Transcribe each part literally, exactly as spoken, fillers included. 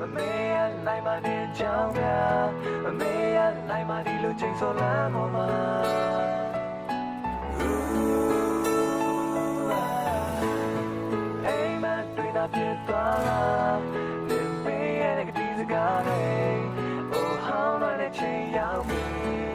မေရနိုင်မှနေကြောင်းကမမေရနိုင်မှဒီလိုချိန်ဆိုလမ်းပေါ်မှာအိမ်မတွေ့တာပြတ်သွားလားနေမေရတဲ့ကတိစကားတွေအိုဟောင်းတဲ့ချိန်ရောက်ပြီ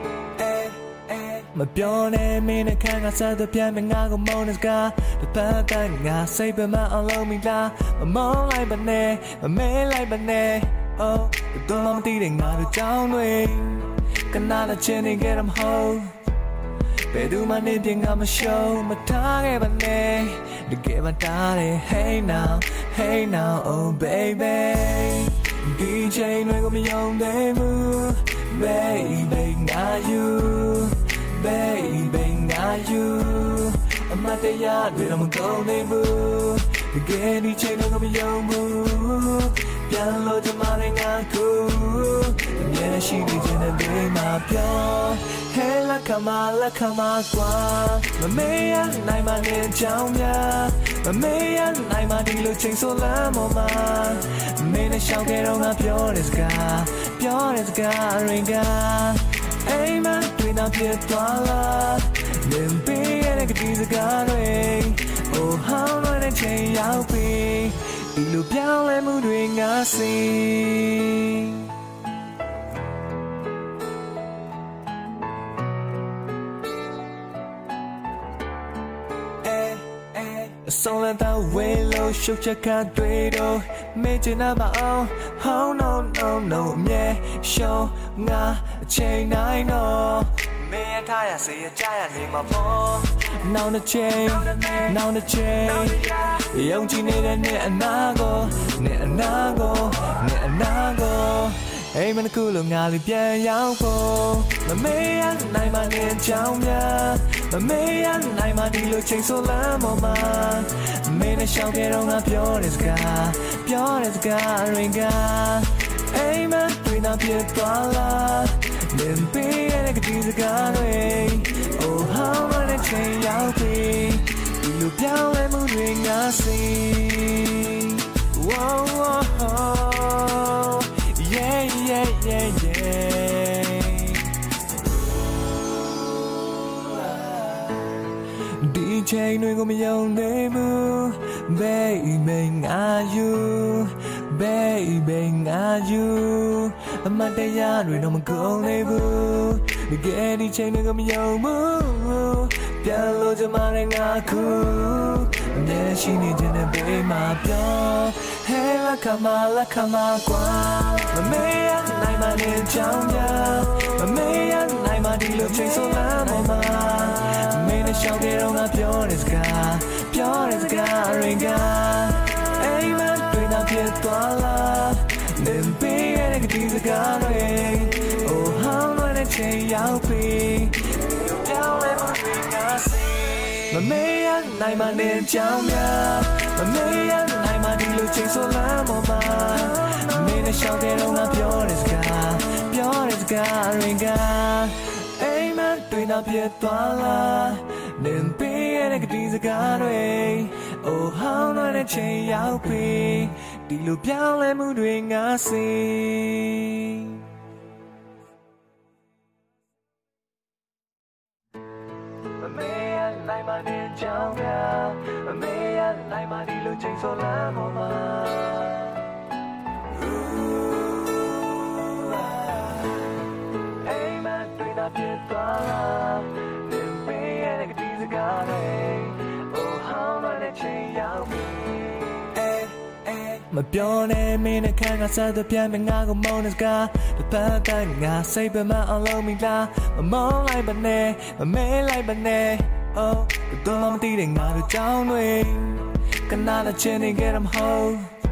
မပြောနဲ့မင်းနဲ့ခံကစားတဲ့ပြန်မငါကိုမုန်းတဲ့စကားတစ်ပတ်တိုင်းငါစိတ်ပဲမအောင်လို့မိလားမမုန်းလိုက်ပါနဲ့မမဲလိုက်ပါနဲ့ Oh တော့မသိတဲ့ငါတို့ကြောင်းတွေကနားချင်းနေကြရမဟုတ်ဘယ်သူမှနေပြင်ကမရှုံးမထားခဲ့ပါနဲ့တကယ်မှတားတယ် Hey now Hey now Oh baby ဒီချိန်တွေကိုမယုံသေးဘူး Baby ငါ you Baby ငါ you အမတရားတွေတော့မကုန်သေးဘူးတကယ်ဒီချိန်တွေကိုမယုံဘူးပြန်လို့ကြမှာငါကိုမျက်ရှိနေခြင်းနဲ့ဘေးမှာပြော Hey လက်ခမလက်ခမကွာမမေးရနိုင်မှနေကြောင်းများမမေးရနိုင်မှဒီလိုချိန်ဆိုလမ်းပေါ်မှာမင်းနဲ့ရှောက်ခဲ့တော့ငါပြောတဲ့စကားပြောတဲ့စကားရင်ကအိမ်မတွေ့တာပြတ်သွားလားလင်းပေးရတဲ့ကတိစကားတွေ Oh how long it takeရောက်ပြီဒီလိုပြောင်းလဲမှုတွေငါစီဆုံးလက်တော့ဝေလို့ရှုပ်ချက်ကတွေ့တော့မေ့ချင်တာမအောင် Oh no no no အမြဲရှုံးငါအချိန်တိုင်းတော့မင်းရထားရစေရကြရနေမှာပေါ့နောင်တစ်ချိန်နောင်တစ်ချိန်ယုံကြည်နေတဲ့နဲ့အနာကိုနဲ့အနာကိုနဲ့အနာကိုအိမ်မနကူလုံးငါလေးပြန်ရောက်ဖို့မမေးရနိုင်မှနေကြောင်းများမမေးရနိုင်မှဒီလိုချိန်ဆိုလမ်းပေါ်မှာမင်းနဲ့ရှောက်ခဲ့တော့ငါပြောတဲ့စကားပြောတဲ့စကားရင်ကအိမ်မတွေ့တာပြတ်သွားလားလင်းပေးရတဲ့ကတိစကားတွေ Oh how long it take ရောက်ပြီဒီလိုပြောင်းလဲမှုတွေငါစီ Whoa whoa Yeah yeah yeah yeah ဒီချိန်တွေကိုမယုံသေးဘူး Baby ငါ you Baby ငါ you အမတရားတွေတော့မကုန်သေးဘူးတကယ်ဒီချိန်တွေကမယုံဘူးပြန်လို့ကြမှာငါခုအမြဲရှိနေခြင်းနဲ့ဘေးမှာပြော Hey လက်ခမလက်ခမကွာမမေးရနိုင်မှနေကြောင်းများမမေးရနိုင်မှဒီလိုချိန်ဆိုလမ်းပေါ်မှာမင်းနဲ့ရှောက်ခဲ့တော့ငါပြောတဲ့စကားပြောတဲ့စကားရင်ကအိမ်မတွေ့တာပြတ်သွားလားလင်းပေးရတဲ့ကတိစကားတွေ Oh how long it take ရောက်ပြီပြောင်းလဲမှုတွေငါစီမမေးရနိုင်မှနေကြောင်းများမမေးရနိုင်မှဒီလိုချိန်ဆိုလမ်းပေါ်မှာမင်းနဲ့ရှောက်ခဲ့တော့ငါပြောတဲ့စကားပြောတဲ့စကားရင်ကအိမ်မတွေ့တာပြတ်သွားလားလင်းပေးရတဲ့ကတိစကားတွေ Oh how long it take ရောက်ပြီဒီလိုပြောင်းလဲမှုတွေငါစီမမေးရနိုင်မှနေကြောင်းကမမေးရနိုင်မှဒီလိုချိန်ဆိုလမ်းပေါ်မှာအိမ်မတွေ့တာပြတ်သွားလားလင်းပေးရတဲ့ကတိစကားတွေ Oh how long it take ရောက်ပြီမပြောနဲ့မင်းနဲ့ခံကစားတဲ့ပြန်မငါကိုမုန်းတဲ့စကားတစ်ပတ်တိုင်းငါစိတ်ပဲမအောင်လို့မိလားမမုန်းလိုက်ပါနဲ့မမဲလိုက်ပါနဲ့ Oh တော့မသိတဲ့ငါတို့ကြောင်းတွေကနားချင်းနေကြရမဟုတ်